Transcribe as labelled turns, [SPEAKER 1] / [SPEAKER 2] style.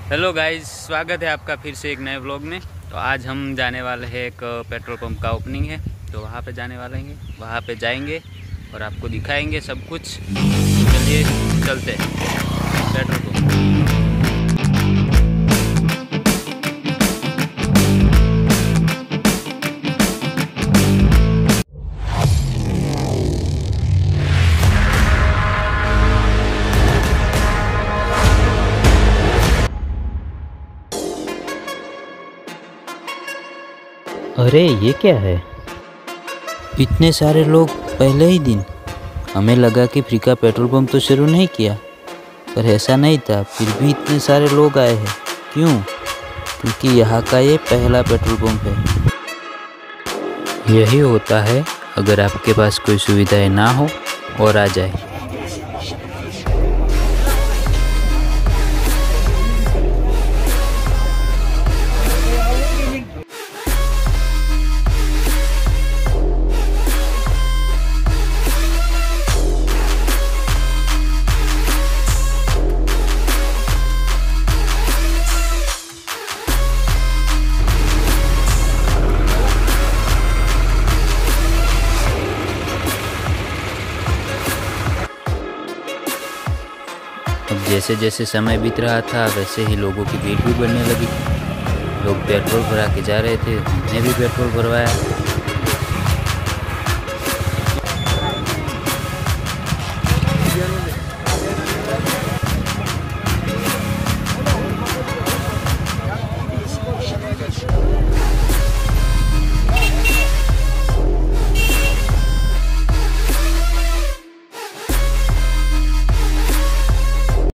[SPEAKER 1] Hello guys, स्वागत है आपका फिर से एक नए व्लॉग में। तो आज हम जाने वाले हैं, एक पेट्रोल पंप का ओपनिंग है तो वहाँ पे जाने वाले हैं, वहाँ पे जाएंगे और आपको दिखाएंगे सब कुछ। चलिए चलते हैं पेट्रोल पंप।
[SPEAKER 2] अरे ये क्या है? इतने सारे लोग पहले ही दिन। हमें लगा कि फ्री का पेट्रोल पंप तो शुरू नहीं किया, पर ऐसा नहीं था। फिर भी इतने सारे लोग आए हैं। क्यों? क्योंकि यहाँ का ये पहला पेट्रोल पंप है। यही होता है अगर आपके पास कोई सुविधाएं ना हो और आ जाए। अब जैसे जैसे समय बीत रहा था वैसे ही लोगों की भीड़ भी बढ़ने लगी। लोग पेट्रोल भरा के जा रहे थे, हमने भी पेट्रोल भरवाया।